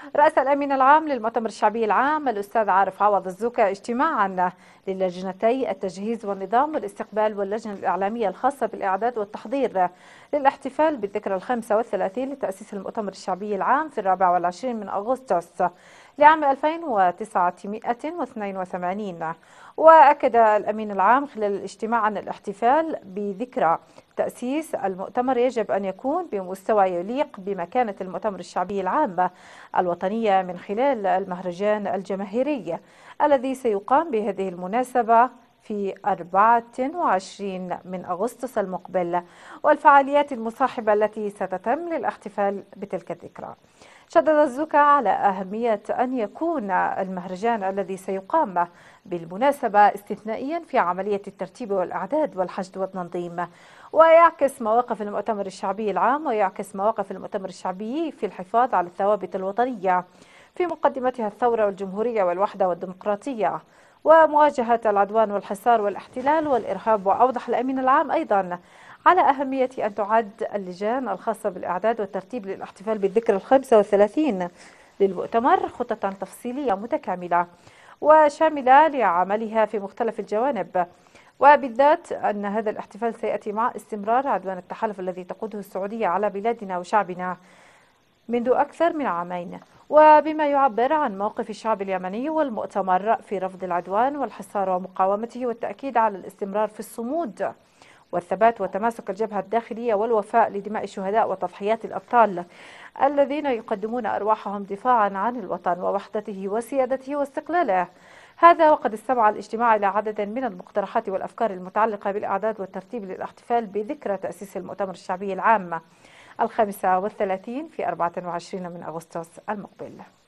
رأس الأمين العام للمؤتمر الشعبي العام الأستاذ عارف عوض الزوكا اجتماعا للجنتي التجهيز والنظام والاستقبال واللجنة الإعلامية الخاصة بالإعداد والتحضير للاحتفال بالذكرى 35 لتأسيس المؤتمر الشعبي العام في 24 من أغسطس لعام 1982. وأكد الأمين العام خلال الاجتماع أن الاحتفال بذكرى تأسيس المؤتمر يجب أن يكون بمستوى يليق بمكانة المؤتمر الشعبي العام الوطنية من خلال المهرجان الجماهيري الذي سيقام بهذه المناسبة في 24 من أغسطس المقبل، والفعاليات المصاحبة التي ستتم للاحتفال بتلك الذكرى. شدد الزوكا على أهمية أن يكون المهرجان الذي سيقام بالمناسبة استثنائيا في عملية الترتيب والإعداد والحشد والتنظيم، ويعكس مواقف المؤتمر الشعبي العام ويعكس مواقف المؤتمر الشعبي في الحفاظ على الثوابت الوطنية في مقدمتها الثورة والجمهورية والوحدة والديمقراطية ومواجهة العدوان والحصار والاحتلال والإرهاب. وأوضح الأمين العام أيضا على أهمية أن تعد اللجان الخاصة بالإعداد والترتيب للاحتفال بالذكرى 35 للمؤتمر خطة تفصيلية متكاملة وشاملة لعملها في مختلف الجوانب، وبالذات أن هذا الاحتفال سيأتي مع استمرار عدوان التحالف الذي تقوده السعودية على بلادنا وشعبنا منذ أكثر من عامين، وبما يعبر عن موقف الشعب اليمني والمؤتمر في رفض العدوان والحصار ومقاومته والتأكيد على الاستمرار في الصمود والثبات وتماسك الجبهة الداخلية والوفاء لدماء الشهداء وتضحيات الأبطال الذين يقدمون أرواحهم دفاعا عن الوطن ووحدته وسيادته واستقلاله. هذا وقد استمع الاجتماع إلى عدد من المقترحات والأفكار المتعلقة بالإعداد والترتيب للاحتفال بذكرى تأسيس المؤتمر الشعبي العام 35 في 24 من أغسطس المقبل.